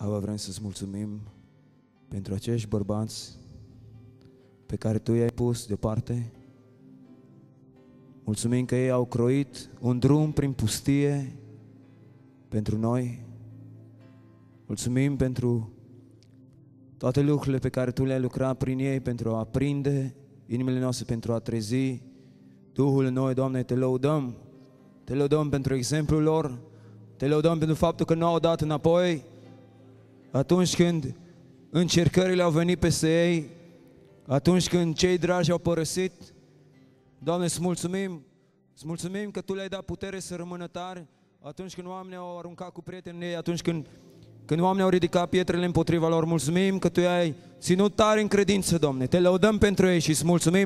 Aba, vrem să-ți mulțumim pentru acești bărbați pe care Tu i-ai pus deoparte. Mulțumim că ei au croit un drum prin pustie pentru noi. Mulțumim pentru toate lucrurile pe care Tu le-ai lucrat prin ei, pentru a aprinde inimile noastre, pentru a trezi Duhul în noi. Doamne, Te lăudăm. Te lăudăm pentru exemplul lor. Te lăudăm pentru faptul că nu au dat înapoi atunci când încercările au venit peste ei, atunci când cei dragi au părăsit. Doamne, îți mulțumim că Tu le-ai dat putere să rămână tari atunci când oamenii au aruncat cu prietenii ei, atunci când oamenii au ridicat pietrele împotriva lor. Mulțumim că Tu i-ai ținut tari în credință, Doamne. Te lăudăm pentru ei și îți mulțumim,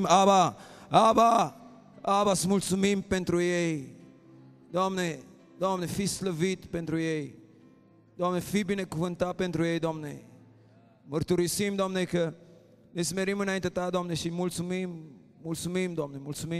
Aba, îți mulțumim pentru ei. Doamne, fii slăvit pentru ei. Doamne, fii binecuvântat pentru ei, Doamne. Mărturisim, Doamne, că ne smerim înaintea Ta, Doamne, și mulțumim, Doamne,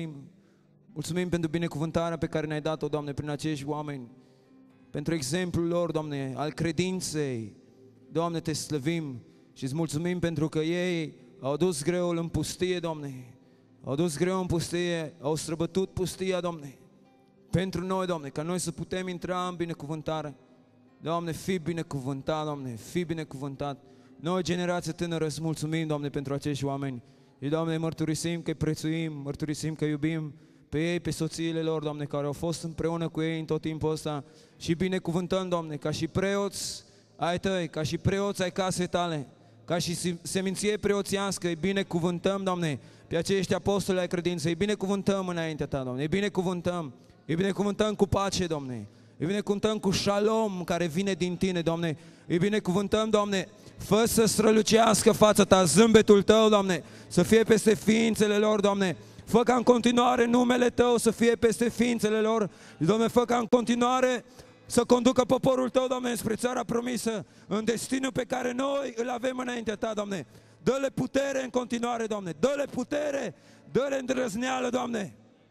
mulțumim pentru binecuvântarea pe care ne-ai dat-o, Doamne, prin acești oameni, pentru exemplul lor, Doamne, al credinței. Doamne, Te slăvim și îți mulțumim pentru că ei au dus greul în pustie, Doamne. Au dus greul în pustie, au străbătut pustia, Doamne, pentru noi, Doamne, ca noi să putem intra în binecuvântare. Doamne, fii binecuvântat, Doamne, fii binecuvântat. Noi, generație tânără, îți mulțumim, Doamne, pentru acești oameni. Și, Doamne, mărturisim că îi prețuim, mărturisim că iubim pe ei, pe soțiile lor, Doamne, care au fost împreună cu ei în tot timpul ăsta. Și binecuvântăm, Doamne, ca și preoți ai Tăi, ca și preoți ai casei Tale, ca și seminție preoțiască, îi binecuvântăm, Doamne, pe acești apostoli ai credinței, îi binecuvântăm înaintea Ta, Doamne, îi binecuvântăm cu pace, Doamne, îi binecuvântăm cu shalom care vine din Tine, Doamne, îi binecuvântăm, Doamne, fă să strălucească fața Ta, zâmbetul Tău, Doamne, să fie peste ființele lor, Doamne, fă ca în continuare numele Tău să fie peste ființele lor, Doamne, fă ca în continuare să conducă poporul Tău, Doamne, spre țara promisă, în destinul pe care noi îl avem înaintea Ta, Doamne. Dă-le putere în continuare, Doamne, dă-le putere, dă-le îndrăzneală, Doamne,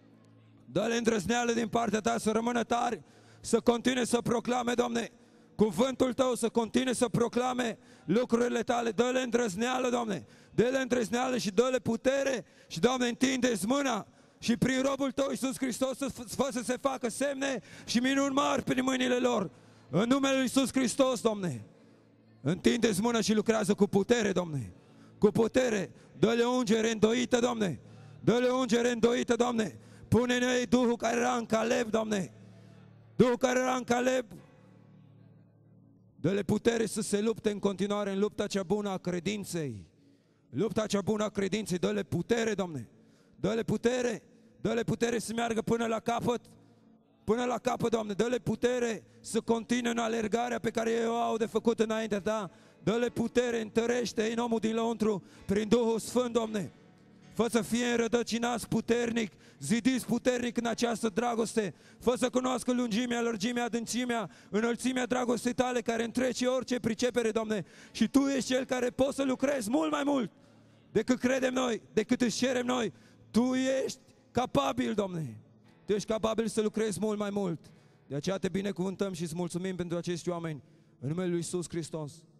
dă-le îndrăzneală din partea Ta să rămână tari, să continue să proclame, Doamne, cuvântul Tău, să continue să proclame lucrurile Tale, dă-le îndrăzneală, Doamne, dă-le îndrăzneală și dă-le putere și, Doamne, întinde-ți mâna și prin robul Tău, Iisus Hristos, să se facă semne și minuni mari prin mâinile lor. În numele Lui Iisus Hristos, Doamne, întinde-ți mâna și lucrează cu putere, Doamne, cu putere, dă-le ungere îndoită, Doamne, dă-le ungere îndoită, Doamne, pune în ei Duhul care era în Caleb, Doamne, Duhul care era în Caleb, dă-le putere să se lupte în continuare în lupta cea bună a credinței, lupta cea bună a credinței, dă-le putere, Doamne, dă-le putere să meargă până la capăt, Doamne, dă-le putere să continue în alergarea pe care ei o au de făcut înaintea Ta, dă-le putere, întărește-i în omul din lăuntru prin Duhul Sfânt, Doamne, fă să fie înrădăcinați puternic, zidiți puternic în această dragoste, fă să cunoască lungimea, lărgimea, adâncimea, înălțimea dragostei Tale care întrece orice pricepere, Doamne, și Tu ești Cel care poți să lucrezi mult mai mult decât credem noi, decât îți cerem noi. Tu ești capabil, Doamne, Tu ești capabil să lucrezi mult mai mult. De aceea Te binecuvântăm și îți mulțumim pentru acești oameni. În numele Lui Iisus Hristos.